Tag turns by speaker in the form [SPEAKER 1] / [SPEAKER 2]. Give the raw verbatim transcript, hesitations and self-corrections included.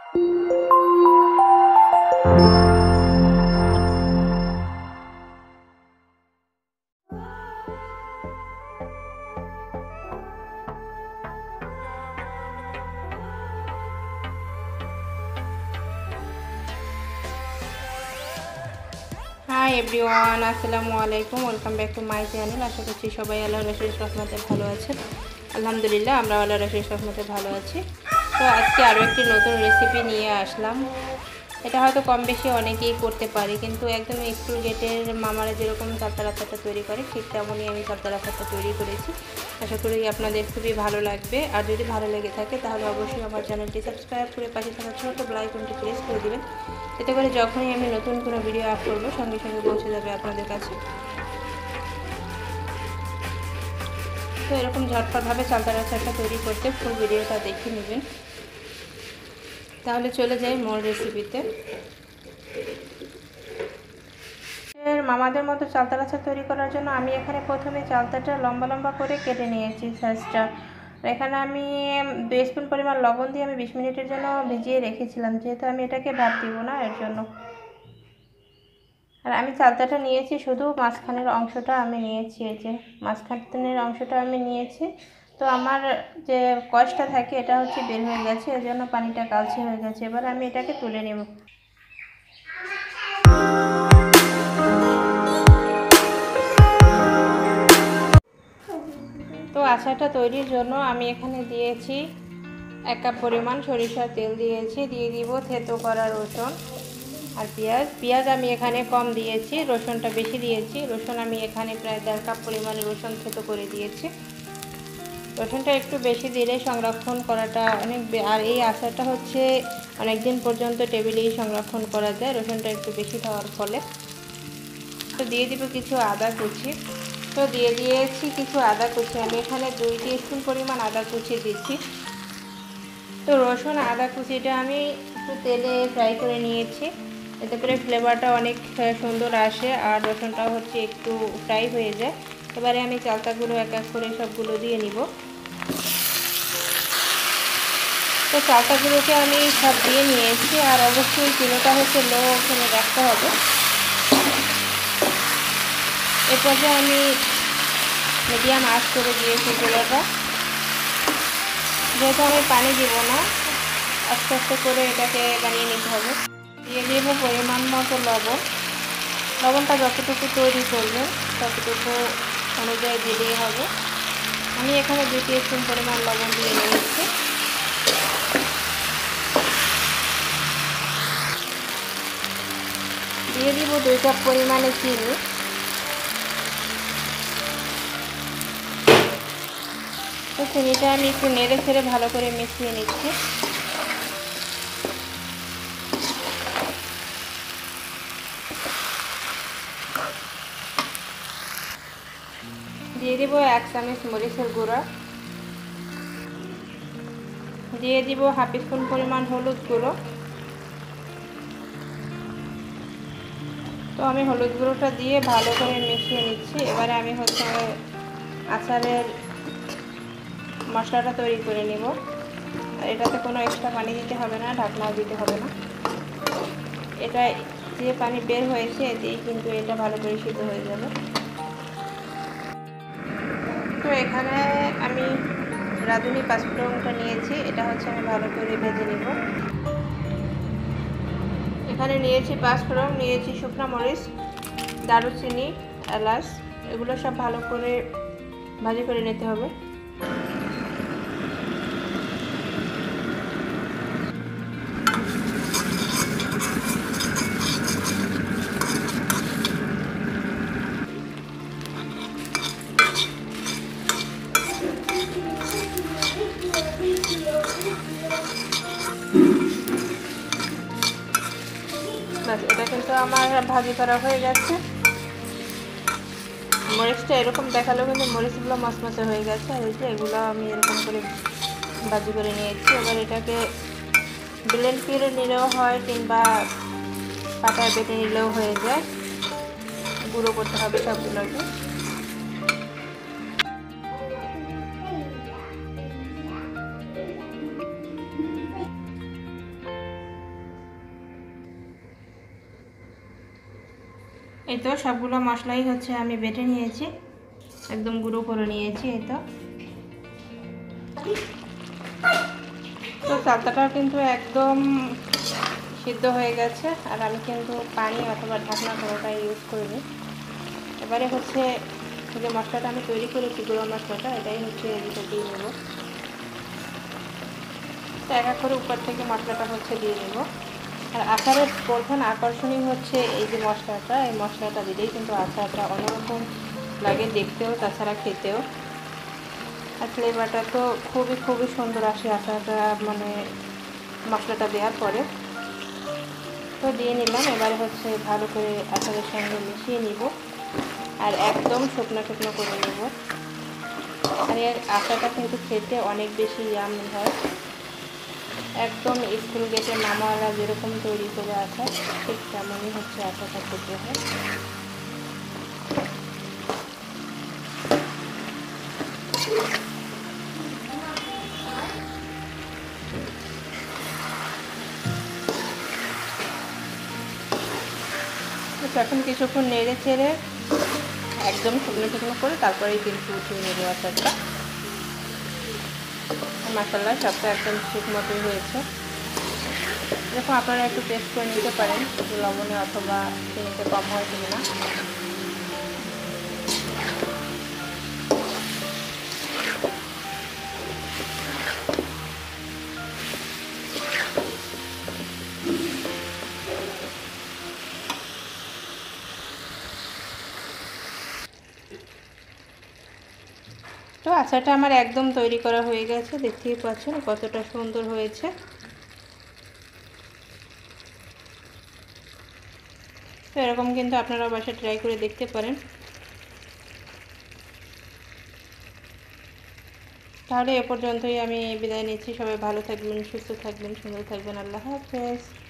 [SPEAKER 1] High everyone, আসসালামু আলাইকুম। Welcome back to my channel. আশা করছি সবাই আল্লাহর রাসূলের রহমতে ভালো আছেন। আলহামদুলিল্লাহ, আমরা আল্লাহর রাসূলের রহমতে ভালো আছি। তো আজকে আরও একটি নতুন রেসিপি নিয়ে আসলাম। এটা হয়তো কম বেশি অনেকেই করতে পারে, কিন্তু একদম স্কুল গেটের মামারা যেরকম চালতা রাখাটা তৈরি করে ঠিক তেমনই আমি চালতা রাখাটা তৈরি করেছি। আশা করি আপনাদের খুবই ভালো লাগবে। আর যদি ভালো লেগে থাকে তাহলে অবশ্যই আমার চ্যানেলটি সাবস্ক্রাইব করে পাশে থাকা ছোট্ট বেল আইকনটি প্রেস করে দেবেন। এতে করে যখনই আমি নতুন কোনো ভিডিও আপ করবো সঙ্গে সঙ্গে পৌঁছে যাবে আপনাদের কাছে। তো এরকম ঝটপটভাবে চালতা রাখাটা তৈরি করতে ফুল ভিডিওটা দেখে নেবেন। তাহলে চলে যাই মূল রেসিপিতে। মামাদের মতো চালতা রাখা তৈরি করার জন্য আমি এখানে প্রথমে চালতাটা লম্বা লম্বা করে কেটে নিয়েছি সাইজটা। এখানে আমি দুই স্পুন পরিমাণ লবণ দিয়ে আমি বিশ মিনিটের জন্য ভিজিয়ে রেখেছিলাম, যেহেতু আমি এটাকে ভাপ দিব না এর জন্য। আর আমি চালতাটা নিয়েছি শুধু মাঝখানের অংশটা আমি নিয়েছি, এই যে মাঝখানের অংশটা আমি নিয়েছি। তো আমার যে কষটা থাকে এটা হচ্ছে বের হয়ে গেছে, এর জন্য পানিটা কালচে হয়ে গেছে। এবার আমি এটাকে তুলে নেব। তো আচারটা তৈরির জন্য আমি এখানে দিয়েছি এক কাপ পরিমাণ সরিষার তেল দিয়েছি, দিয়ে দিব থেতো করা রসুন আর পেঁয়াজ। পেঁয়াজ আমি এখানে কম দিয়েছি, রসুনটা বেশি দিয়েছি। রসুন আমি এখানে প্রায় দেড় কাপ পরিমাণে রসুন থেতো করে দিয়েছি। রসুনটা একটু বেশি দিলে সংরক্ষণ করাটা অনেক, আর এই আচারটা হচ্ছে অনেক দিন পর্যন্ত টেবিলেই সংরক্ষণ করা যায় রসুনটা একটু বেশি দেওয়ার ফলে। তো দিয়ে দিব কিছু আদা কুচি। তো দিয়ে দিয়েছি কিছু আদা কুচি, আমি এখানে দুই টিস্পুন পরিমাণ আদা কুচি দিচ্ছি। তো রসুন আদা কুচিটা আমি একটু তেলে ফ্রাই করে নিয়েছি, এতে করে ফ্লেভারটা অনেক সুন্দর আসে আর রসুনটাও হচ্ছে একটু ফ্রাই হয়ে যায়। এবারে আমি চালতাগুলো এক এক করে সবগুলো দিয়ে নিব। তো চালতাগুলোকে আমি সব দিয়ে নিয়েছি, আর অবশ্যই চুলোটা হচ্ছে লো ওখানে রাখতে হবে। এর পর্যায়ে আমি মিডিয়াম আঁচ করে দিয়েছি চুলাটা। যেহেতু আমি পানি দিব না, আস্তে আস্তে করে এটাকে বানিয়ে নিতে হবে। দিয়ে দেবো পরিমাণ মতো লবণ। লবণটা যতটুকু তৈরি করবেন ততটুকু অনুযায়ী দিলেই হবে। আমি এখানে দুই টিস্পুন পরিমাণ লবণ দিয়ে নিয়েছি। দিয়ে দিব দুই কাপ পরিমাণে চিনি। তো চিনিটা আমি একটু নেড়ে ছেড়ে ভালো করে মিশিয়ে নিচ্ছি। দিয়ে দিব এক চামচ মরিচের গুঁড়া। দিয়ে দিব হাফ স্পুন পরিমাণ হলুদ গুঁড়ো। তো আমি হলুদ গুঁড়োটা দিয়ে ভালো করে মিশিয়ে নিচ্ছি। এবারে আমি হচ্ছে আচারের মশলাটা তৈরি করে নেব। আর এটাতে কোনো এক্সট্রা পানি দিতে হবে না, ঢাকনাও দিতে হবে না। এটা যে পানি বের হয়েছে এতেই কিন্তু এটা ভালো করে সিদ্ধ হয়ে যাবে। তো এখানে আমি রাঁধুনি পাঁচফোড়নটা নিয়েছি, এটা হচ্ছে আমি ভালো করে ভেজে নেব। এখানে নিয়েছি পাঁচফোড়ন, নিয়েছি শুকনো মরিচ, দারুচিনি, এলাচ, এগুলো সব ভালো করে ভাজি করে নিতে হবে। বাস, এটা কিন্তু আমার ভাজি করা হয়ে গেছে। মরিচটা এরকম দেখালেও কিন্তু মরিচগুলো মচমচে হয়ে গেছে। আর এই যে এগুলো আমি এরকম করে ভাজি করে নিয়েছি। এবার এটাকে ব্লেন্ড করে নিলেও হয় কিংবা পাটায় বেটে নিলেও হয়ে যায়। গুঁড়ো করতে হবে সবগুলোকে। এই তো সবগুলো মশলাই হচ্ছে আমি বেটে নিয়েছি, একদম গুঁড়ো করে নিয়েছি। এই তো তো চালতাটাও কিন্তু একদম সিদ্ধ হয়ে গেছে, আর আমি কিন্তু পানি অথবা ঢাকনা কোনোটাই ইউজ করিনি। এবারে হচ্ছে যে মশলাটা আমি তৈরি করেছি, গুঁড়ো মশলাটা, এটাই হচ্ছে এদিকে দিয়ে নেব। তো এক এক করে উপর থেকে মশলাটা হচ্ছে দিয়ে দেবো। আর আচারের প্রধান আকর্ষণই হচ্ছে এই যে মশলাটা, এই মশলাটা দিলেই কিন্তু আচারটা অন্যরকম লাগে দেখতেও, তাছাড়া খেতেও। আর ফ্লেভারটা তো খুবই খুবই সুন্দর আসে আচারটা, মানে মশলাটা দেওয়ার পরে। তো দিয়ে নিলাম, এবারে হচ্ছে ভালো করে আচারের সঙ্গে মিশিয়ে নিব, আর একদম শুকনো শুকনো করে নেব। আর এর আচারটা কিন্তু খেতে অনেক বেশি ইয়ামি হয়, একদম স্কুল গেটে মামাওয়ালা যেরকম তৈরি করে আচার, ঠিক তেমনই হচ্ছে আচারটা খেতে হয়। এখন কিছুক্ষণ নেড়ে চেড়ে একদম শুকনো শুকনো করে তারপরেই কিন্তু উঠিয়ে নেবো আচারটা। মাশাআল্লাহ সবটা একদম ঠিক মতোই হয়েছে। এরকম আপনারা একটু টেস্ট করে নিতে পারেন লবণে অথবা চিনিতে কম হয় কি না। তো আচারটা আমার একদম তৈরি করা হয়ে গেছে, দেখতেই পাচ্ছেন কতটা সুন্দর হয়েছে। তো এরকম কিন্তু আপনারা বাসায় ট্রাই করে দেখতে পারেন। তাহলে এ পর্যন্তই আমি বিদায় নিচ্ছি। সবাই ভালো থাকবেন, সুস্থ থাকবেন, সুন্দর থাকবেন। আল্লাহ হাফেজ।